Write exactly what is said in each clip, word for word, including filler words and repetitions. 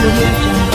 audio jungle.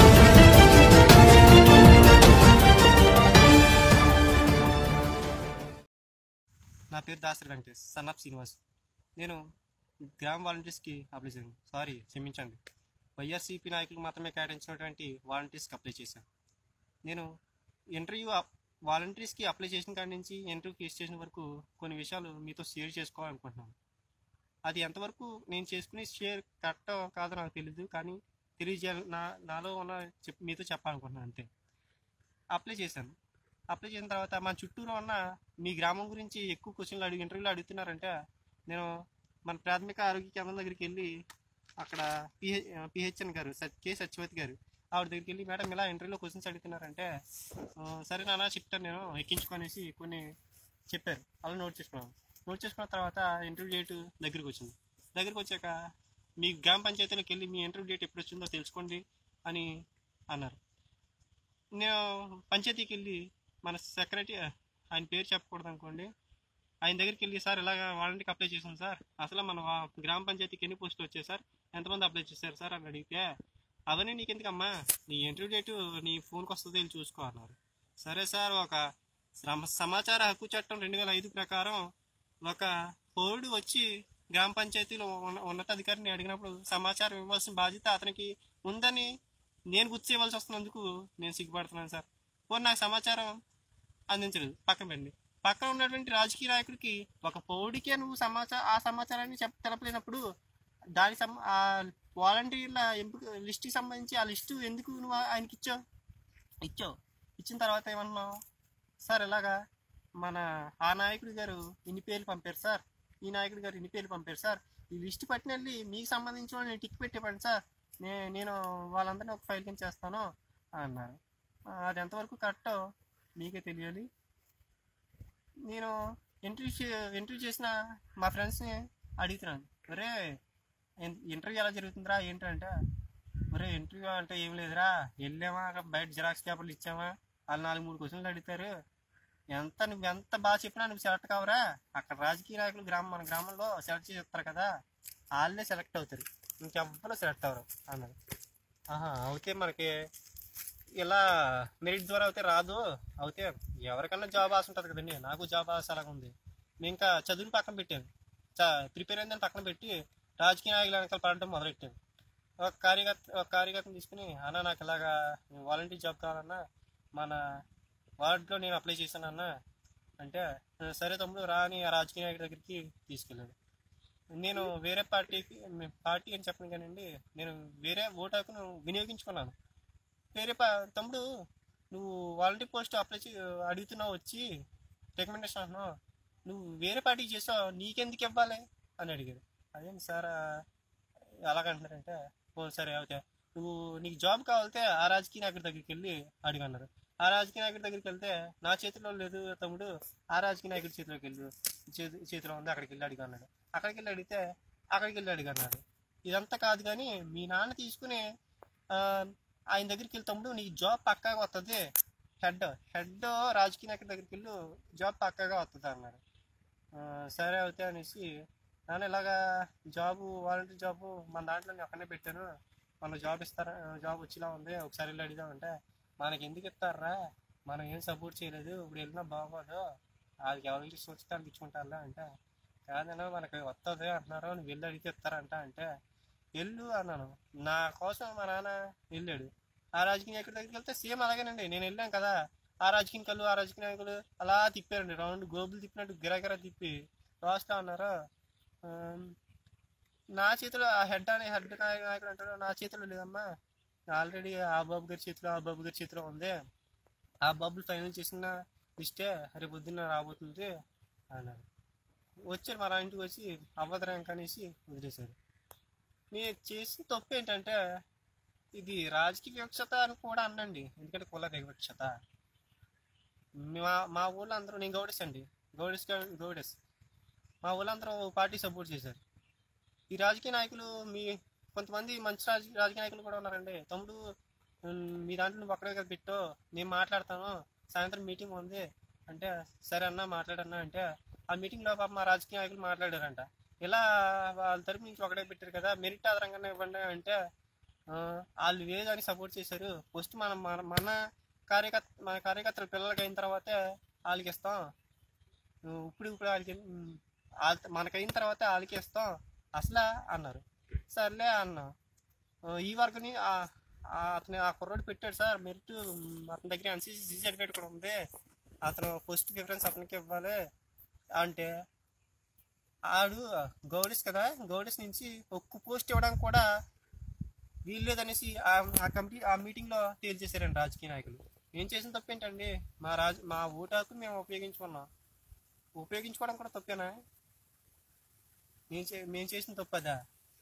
నా పేరు Dasari Venkatesh, son of Srinivas. నేను గ్రామ వాలంటీర్స్కి అప్లై చేశాను. సారీ క్షమించండి, వైఎస్సీపీ నాయకులకు మాత్రమే కేటాయించినటువంటి వాలంటీర్స్కి అప్లై చేశాను. నేను ఇంటర్వ్యూ వాలంటీర్స్కి అప్లై చేసిన కాడి నుంచి ఇంటర్వ్యూ ఫేస్ చేసిన వరకు కొన్ని విషయాలు మీతో షేర్ చేసుకోవాలనుకుంటున్నాను. అది ఎంతవరకు నేను చేసుకుని షేర్ కరెక్ట్ కాదో నాకు తెలియదు, కానీ తెలియజేయాలి, నా నాలో ఉన్న చెప్ మీతో చెప్పాలనుకుంటున్నాను అంతే. అప్లై చేశాను. అప్లై చేసిన తర్వాత మన చుట్టూలో ఉన్న మీ గ్రామం గురించి ఎక్కువ క్వశ్చన్లు అడిగి ఇంటర్వ్యూలో అడుగుతున్నారంటే, నేను మన ప్రాథమిక ఆరోగ్య కేంద్రం దగ్గరికి వెళ్ళి అక్కడ పిహె పిహెచ్ఎన్ గారు కే సత్యవతి గారు ఆవిడ దగ్గరికి వెళ్ళి, మేడం ఇలా ఇంటర్వ్యూలో క్వశ్చన్స్ అడుగుతున్నారంటే, సరే నాన్న చెప్తాను నేను ఎక్కించుకొనేసి కొన్ని చెప్పారు. అలా నోట్ చేసుకున్నాను. నోట్ చేసుకున్న తర్వాత ఇంటర్వ్యూ డేట్ దగ్గరికి వచ్చింది. దగ్గరికి వచ్చాక మీ గ్రామ పంచాయతీలోకి వెళ్ళి మీ ఇంటర్వ్యూ డేట్ ఎప్పుడు వచ్చిందో తెలుసుకోండి అని అన్నారు. నేను పంచాయతీకి వెళ్ళి మన సెక్రటరీ, ఆయన పేరు చెప్పకూడదు అనుకోండి, ఆయన దగ్గరికి వెళ్ళి, సార్ ఇలాగ వాలంటీర్కి అప్లై చేశాను సార్, అసలు మన గ్రామ పంచాయతీకి ఎన్ని పోస్టులు వచ్చాయి సార్, ఎంతమంది అప్లై చేశారు సార్ అని అడిగితే, అవన్నీ నీకు ఎందుకమ్మా, నీ ఇంటర్వ్యూ డేటు నీ ఫోన్కి వస్తుంది వెళ్ళి చూసుకో అన్నారు. సరే సార్, ఒక సమాచార హక్కు చట్టం రెండు వేల ఐదు ప్రకారం ఒక పౌరుడు వచ్చి గ్రామ పంచాయతీలో ఉన్న ఉన్నతాధికారిని అడిగినప్పుడు సమాచారం ఇవ్వాల్సిన బాధ్యత అతనికి ఉందని నేను గుర్తు చేయవలసి వస్తున్నందుకు నేను సిగ్గుపడుతున్నాను సార్. పోనీ నాకు సమాచారం అందించలేదు, పక్కన పెట్టండి. పక్కన ఉన్నటువంటి రాజకీయ నాయకుడికి ఒక పౌరుడికే నువ్వు సమాచార ఆ సమాచారాన్ని చెప్ తెలపలేనప్పుడు దానికి సం ఆ వాలంటీర్ల ఎంపిక లిస్టుకి సంబంధించి ఆ లిస్టు ఎందుకు నువ్వు ఆయనకి ఇచ్చావు ఇచ్చావు ఇచ్చిన తర్వాత ఏమన్నావు, సార్ ఇలాగా మన ఆ నాయకుడి గారు ఇన్ని పేర్లు పంపారు సార్, ఈ నాయకుడి గారు ఇన్ని పేర్లు పంపారు సార్, ఈ లిస్టు పట్టిన వెళ్ళి మీకు సంబంధించిన నేను టిక్ పెట్టేపండి సార్, నే నేను వాళ్ళందరినీ ఒక ఫైల్ కింద చేస్తాను అన్నారు. అది ఎంతవరకు కరెక్టో మీకే తెలియాలి. నేను ఇంటర్వ్యూ ఇంటర్వ్యూ చేసిన మా ఫ్రెండ్స్ని అడుగుతున్నాను, ఒరే ఇంటర్వ్యూ ఎలా జరుగుతుందిరా ఏంటంటే, ఒరే ఇంటర్వ్యూ అంటే ఏం లేదురా, వెళ్ళామా అక్కడ బయట జిరాక్స్ పేపర్లు ఇచ్చామా, వాళ్ళు నాలుగు మూడు క్వశ్చన్లు అడుగుతారు, ఎంత నువ్వు ఎంత బాగా చెప్పినా నువ్వు సెలెక్ట్ కావరా, అక్కడ రాజకీయ నాయకులు గ్రామం మన గ్రామంలో సెలెక్ట్ చేసి చెప్తారు కదా, వాళ్ళే సెలెక్ట్ అవుతారు, ఇంకెవ్వరూ సెలెక్ట్ అవ్వరు అన్నారు. ఆహా అయితే మనకి ఇలా మెరిట్ ద్వారా అయితే రాదు, అయితే ఎవరికన్నా జాబ్ ఆశ ఉంటుంది కదండి, నాకు జాబ్ ఆశ అలాగ ఉంది. నేను ఇంకా చదువుని పక్కన పెట్టాను, చ ప్రిపేర్ అయిందని పక్కన పెట్టి రాజకీయ నాయకుల వెనకాల పడటం మొదలెట్టాను. ఒక కార్యకర్త ఒక కార్యకర్తను తీసుకుని, అన్న నాకు ఇలాగా వాలంటీర్ జాబ్ కావాలన్నా మన వార్డులో నేను అప్లై చేశాను అన్న అంటే, సరే తమ్ముడు రా అని ఆ రాజకీయ నాయకుడి దగ్గరికి తీసుకెళ్ళాడు. నేను వేరే పార్టీకి పార్టీ అని చెప్పను కానండి, నేను వేరే ఓటు హక్కును వినియోగించుకున్నాను. వేరే పా తమ్ముడు నువ్వు వాలంటీర్ పోస్ట్ అప్లై చే అడుగుతున్నావు వచ్చి రికమెండేషన్ అంటున్నావు, నువ్వు వేరే పార్టీకి చేసావు నీకెందుకు ఇవ్వాలి అని అడిగాడు. అదేంటి సార్ అలాగంటున్నారంటే, ఓ సరే అయితే నువ్వు నీకు జాబ్ కావాలితే ఆ రాజకీయ నాయకుడి దగ్గరికి వెళ్ళి అడిగి అన్నారు. ఆ రాజకీయ నాయకుడి దగ్గరికి వెళ్తే, నా చేతిలో లేదు తమ్ముడు, ఆ రాజకీయ నాయకుడి చేతిలోకి వెళ్ళి చేతి చేతిలో ఉంది అక్కడికి వెళ్ళి అడిగి అన్నాడు. అక్కడికి వెళ్ళి అడిగితే అక్కడికి వెళ్ళి అడిగి అన్నాడు. ఇదంతా కాదు కానీ మీ నాన్న తీసుకుని ఆయన దగ్గరికి వెళ్ళి, తమ్ముడు నీకు జాబ్ పక్కాగా వస్తుంది, హెడ్ హెడ్ రాజకీయ నాయకుడి దగ్గరికి వెళ్ళు జాబ్ పక్కాగా వస్తుంది అన్నాడు. సరే అవుతాయి అనేసి, నాన్న ఇలాగా జాబు వాలంటీర్ జాబు మన దాంట్లో నేను అక్కడనే పెట్టాను, మన జాబ్ ఇస్తారా, జాబ్ వచ్చేలా ఉంది ఒకసారి వెళ్ళి అడిగామంటే, మనకి ఎందుకు ఇస్తారా, మనం ఏం సపోర్ట్ చేయలేదు, ఇప్పుడు వెళ్ళినా బాగోదు, వాళ్ళకి ఎవరికి సూచితానికి ఇచ్చుకుంటారా అంటే, కాదన్నా మనకి వస్తుంది అంటున్నారు, నువ్వు వెళ్ళి అడిగితే ఇస్తారంట అంటే, వెళ్ళు అన్నాను. నా కోసం మా నాన్న వెళ్ళాడు. ఆ రాజకీయ నాయకుడి దగ్గరికి వెళ్తే సేమ్ అలాగేనండి, నేను వెళ్ళాను కదా, ఆ రాజకీయ నాయకులు ఆ రాజకీయ నాయకులు అలా తిప్పారండి, రౌండ్ గోబులు తిప్పినట్టు గిరాగిరా తిప్పి రాస్తా అన్నారు. నా చేతిలో ఆ హెడ్ అనే హెడ్ నాయకుడు అంటాడు, నా చేతిలో లేదమ్మా, ఆల్రెడీ ఆ బాబు గారి చేతిలో ఆ బాబు గారి చేతిలో ఉంది, ఆ బాబులు ఫైనల్ చేసిన లిస్టే రేపు పొద్దున్న రాబోతుంది అన్నారు. వచ్చారు మా ఇంటికి వచ్చి అవ్వదరం కనేసి వదిలేశారు. మీరు చేసిన తప్పు ఏంటంటే, ఇది రాజకీయ వివక్షత అని కూడా అనండి, ఎందుకంటే కుల వివక్షత. మా మా ఊళ్ళో అందరూ, నేను గౌడెస్ అండి, గౌడెస్ గౌడెస్ మా ఊళ్ళందరూ పార్టీ సపోర్ట్ చేశారు. ఈ రాజకీయ నాయకులు మీ కొంతమంది మంచి రాజ రాజకీయ నాయకులు కూడా ఉన్నారండి, తమ్ముడు మీ దాంట్లో నువ్వు అక్కడే కదా పెట్టు, నేను మాట్లాడతాను, సాయంత్రం మీటింగ్ ఉంది అంటే, సరే అన్న మాట్లాడన్నా అంటే, ఆ మీటింగ్లో పాప మా రాజకీయ నాయకులు మాట్లాడారంట, ఇలా వాళ్ళ తరపు నుంచి ఒకటే పెట్టారు కదా, మెరిట్ ఆధారంగానే ఇవ్వండి అంటే, వాళ్ళు వేదాన్ని సపోర్ట్ చేశారు. ఫస్ట్ మనం మన మన కార్యకర్త మన కార్యకర్తల పిల్లలకి అయిన తర్వాతే వాళ్ళకి ఇస్తాం, ఇప్పుడు ఇప్పుడు వాళ్ళకి మనకు అయిన తర్వాత వాళ్ళకి ఇస్తాం అసలు అన్నారు. సర్లే అన్నా. ఈ వర్క్ని అతను ఆ కుర్రోడు పెట్టాడు సార్ మెరిట్, అతని దగ్గర ఎన్సీసీ సర్టిఫికేట్ కూడా ఉంది, అతను ఫస్ట్ ప్రిఫరెన్స్ అతనికి ఇవ్వాలి అంటే ఆడు గౌడీస్ కదా, గౌడీస్ నుంచి ఒక్క పోస్ట్ ఇవ్వడానికి కూడా వీల్లేదనేసి ఆ కమిటీ ఆ మీటింగ్లో తేల్చేశారండి రాజకీయ నాయకులు. ఏం చేసిన తప్పేంటండి? మా రాజ మా ఓటాకు మేము ఉపయోగించుకున్నాం, ఉపయోగించుకోవడం కూడా తప్పేనా? మేము చే మేము చేసిన తప్పదా?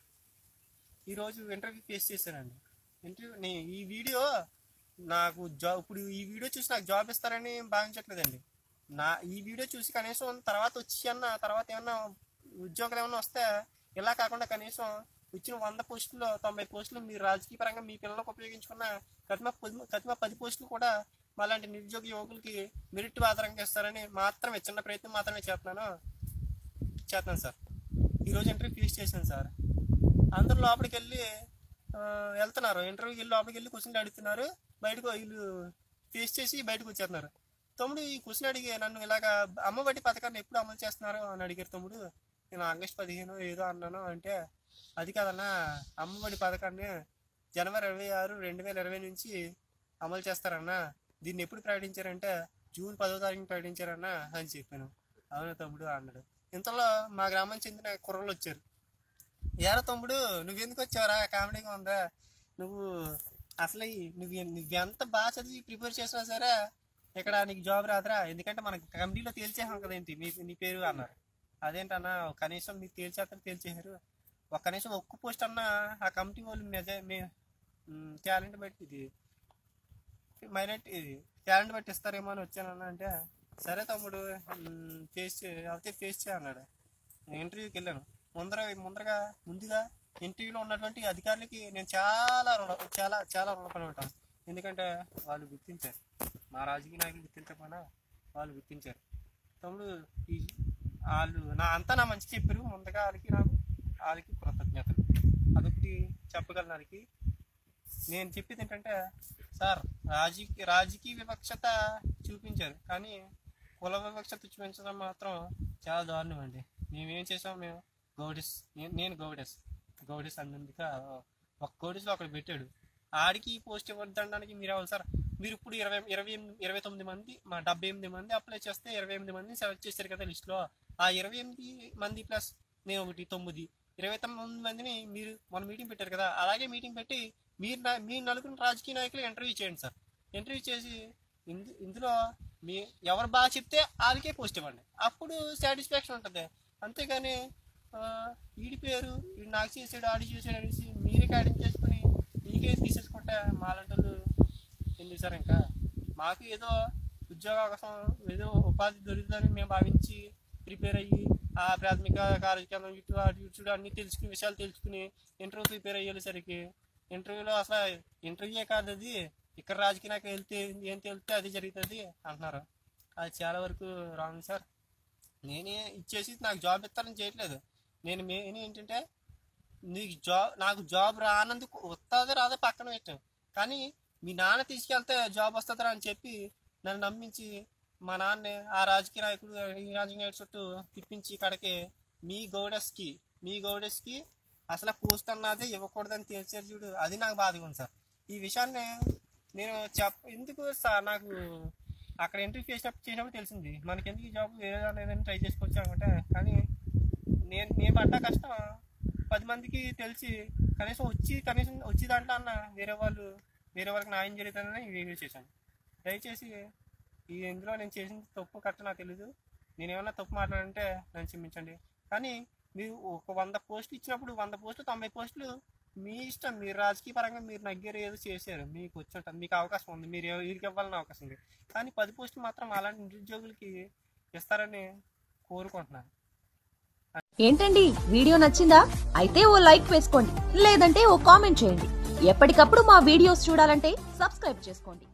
ఈరోజు ఇంటర్వ్యూ ఫేస్ చేశానండి. ఇంటర్వ్యూ నే ఈ వీడియో నాకు జాబ్ ఇప్పుడు ఈ వీడియో చూసి నాకు జాబ్ ఇస్తారని భావించట్లేదండి. నా ఈ వీడియో చూసి కనీసం తర్వాత వచ్చి అన్న తర్వాత ఏమన్నా ఉద్యోగాలు ఏమన్నా వస్తే ఇలా కాకుండా కనీసం వచ్చిన వంద పోస్టుల్లో తొంభై పోస్టులు మీరు రాజకీయ పరంగా మీ పిల్లలకు ఉపయోగించుకున్న కతిమ పది కతిమ పది పోస్టులు కూడా మాలాంటి నిరుద్యోగ యువకులకి మెరిట్ ఆధారంగా ఇస్తారని మాత్రమే చిన్న ప్రయత్నం మాత్రమే చేస్తున్నాను చేస్తున్నాను సార్. ఈరోజు ఇంటర్వ్యూ ఫేస్ చేశాను సార్. అందరూ లోపలికి వెళ్ళి వెళ్తున్నారు, ఇంటర్వ్యూకి వెళ్ళి లోపలికి వెళ్ళి క్వశ్చన్లు అడుగుతున్నారు, బయటకు వీళ్ళు ఫేస్ చేసి బయటకు వచ్చేస్తున్నారు. తమ్ముడు ఈ క్వశ్చన్ అడిగి నన్ను ఇలాగ అమ్మఒడి పథకాన్ని ఎప్పుడు అమలు చేస్తున్నారు అని అడిగారు. తమ్ముడు నేను ఆగస్టు పదిహేను ఏదో అన్నాను అంటే, అది కాదన్నా అమ్మఒడి పథకాన్ని జనవరి ఇరవై ఆరు రెండు వేల ఇరవై నుంచి అమలు చేస్తారన్నా, దీన్ని ఎప్పుడు ప్రకటించారంటే జూన్ పదో తారీఖుని ప్రకటించారన్నా అని చెప్పాను. అవును తమ్ముడు అన్నాడు. ఇంతలో మా గ్రామం చెందిన కుర్రలు వచ్చారు. ఏరా తమ్ముడు నువ్వెందుకు వచ్చావరా, కామెడీగా ఉందా, నువ్వు అసలు నువ్వు నువ్వు ఎంత బాగా చదివి ప్రిపేర్ చేసినా సరే ఇక్కడ నీకు జాబ్ రాదురా, ఎందుకంటే మనకి కమిటీలో తేల్చేసాం కదేంటి మీ నీ పేరు అన్నారు. అదేంటన్నా కనీసం మీరు తేల్చేస్తారు తేల్చేసారు, ఒక కనీసం ఒక్క పోస్ట్ అన్నా ఆ కమిటీ వాళ్ళు మెజ మే టాలెంట్ బట్టి ఇది మైనార్టీ ఇది టాలెంట్ బట్టి ఇస్తారేమో అని వచ్చానన్నా అంటే, సరే తమ్ముడు ఫేస్ చే అయితే ఫేస్ చే అన్నాడు. ఇంటర్వ్యూకి వెళ్ళాను. ముందర ముందరగా ముందుగా ఇంటర్వ్యూలో ఉన్నటువంటి అధికారులకి నేను చాలా రుణ చాలా చాలా రుణపడి ఉంటాను. ఎందుకంటే వాళ్ళు గుర్తించారు, మా రాజకీయ నాయకులు గుర్తించకపోయినా వాళ్ళు గుర్తించారు. తమ్ముడు ఈ వాళ్ళు నా అంతా నా మంచి చెప్పారు. ముందుగా వాళ్ళకి నాకు వాళ్ళకి కృతజ్ఞతలు. అదొకటి చెప్పగలను. వాళ్ళకి నేను చెప్పేది ఏంటంటే సార్, రాజకీయ రాజకీయ వివక్షత చూపించారు, కానీ కుల వివక్షత చూపించడం మాత్రం చాలా దారుణం అండి. మేమేం చేసాం, మేము గౌడీస్ నేను గౌడెస్ గౌడీస్ అన్నందుక ఒక గౌడీస్లో ఒకటి పెట్టాడు, ఆడికి పోస్ట్ ఇవ్వడానికి మీరు అవ్వాలి సార్. మీరు ఇప్పుడు ఇరవై ఇరవై ఎనిమిది ఇరవై తొమ్మిది మంది మా డెబ్బై ఎనిమిది మంది అప్లై చేస్తే ఇరవై ఎనిమిది మందిని సెలెక్ట్ చేశారు కదా లిస్టులో. ఆ ఇరవై ఎనిమిది మంది ప్లస్ నేను ఒకటి తొమ్మిది ఇరవై తొమ్మిది మందిని మీరు మన మీటింగ్ పెట్టారు కదా, అలాగే మీటింగ్ పెట్టి మీరు మీ నలుగురు రాజకీయ నాయకులు ఇంటర్వ్యూ చేయండి సార్. ఇంటర్వ్యూ చేసి ఇందు ఇందులో మీ ఎవరు బాగా చెప్తే వాళ్ళకే పోస్ట్ ఇవ్వండి, అప్పుడు సాటిస్ఫాక్షన్ ఉంటుంది. అంతేగాని వీడి పేరు వీడు నాకు చేసాడు ఆడి చేసాడు అనేసి మీరే క్యాడింగ్ చేసుకుని మీకే తీసేసుకుంటే మాలాంటి వాళ్ళు ఎందుకు సార్? ఇంకా మాకు ఏదో ఉద్యోగ అవకాశం ఏదో ఉపాధి దొరుకుతుందని మేము భావించి ప్రిపేర్ అయ్యి ఆ ప్రాథమిక కార్యక్రమం ఇటు అటు ఇటు అన్నీ తెలుసుకుని విషయాలు తెలుసుకుని ఇంటర్వ్యూ ప్రిపేర్ అయ్యేసరికి ఇంటర్వ్యూలో అసలు ఇంటర్వ్యూయే కాదు అది, ఇక్కడ రాజకీయ నాయకులు వెళ్తే ఏం తెలిస్తే అది జరుగుతుంది అంటున్నారు. అది చాలా వరకు రాంగ్ సార్. నేనే ఇచ్చేసి నాకు జాబ్ ఇస్తారని చేయట్లేదు. నేను మెయిన్ ఏంటంటే నీకు జాబ్ నాకు జాబ్ రానందుకు వస్తుందో రాదో పక్కన పెట్టాను, కానీ మీ నాన్న తీసుకెళ్తే జాబ్ వస్తుందా అని చెప్పి నన్ను నమ్మించి మా నాన్న ఆ రాజకీయ నాయకుడు ఈ రాజకీయ నాయకుడు చుట్టూ తిప్పించి కడకి మీ గౌడెస్కి మీ గౌడెస్కి అసలు పోస్ట్ అన్నది ఇవ్వకూడదని తెలిసారు చూడు, అది నాకు బాధగా ఉంది సార్. ఈ విషయాన్ని నేను చెప్ ఎందుకు సార్ నాకు అక్కడ ఇంటర్వ్యూ చేసినప్పుడు చేసినప్పుడు తెలిసింది మనకి ఎందుకు ఈ జాబ్ వేరే లేదని ట్రై చేసుకోవచ్చు అనుకుంటే, కానీ నేను నేను పడ్డ కష్టం పది మందికి తెలిసి కనీసం వచ్చి కనీసం వచ్చి దాంట్లో అన్న వేరే వాళ్ళు వేరే వాళ్ళకి న్యాయం జరుగుతుందని ఈ వీడియో చేశాను. దయచేసి ఈ ఇందులో నేను చేసిన తప్పు కట్ట నాకు తెలీదు, నేను ఏమన్నా తప్పు మాట్లాడంటే నన్ను క్షమించండి. కానీ మీరు ఒక వంద పోస్టులు ఇచ్చినప్పుడు వంద పోస్టులు తొంభై పోస్టులు మీ ఇష్టం, మీరు రాజకీయ పరంగా మీరు నగ్గేరు ఏదో చేశారు, మీకు వచ్చి ఉంటుంది, మీకు అవకాశం ఉంది, మీరు వీరికి ఇవ్వాలని అవకాశం ఉంది. కానీ పది పోస్టులు మాత్రం అలాంటి నిరుద్యోగులకి ఇస్తారని కోరుకుంటున్నాను. ఏంటండి వీడియో నచ్చిందా? అయితే ఓ లైక్ వేసుకోండి, లేదంటే ఓ కామెంట్ చేయండి. ఎప్పటికప్పుడు మా వీడియోస్ చూడాలంటే సబ్స్క్రైబ్ చేసుకోండి.